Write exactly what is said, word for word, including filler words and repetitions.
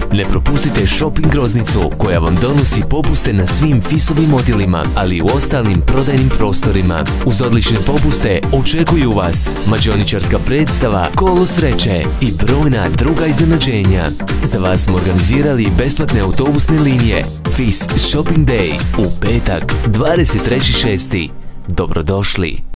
Ne propustite Shopping Groznicu koja vam donosi popuste na svim Fisovim odjelima, ali i u ostalim prodajnim prostorima. Uz odlične popuste očekuju vas mađioničarska predstava, kolo sreće i brojna druga iznenađenja. Za vas smo organizirali besplatne autobusne linije Fis Shopping Day u petak dvadeset treći šesti Dobrodošli!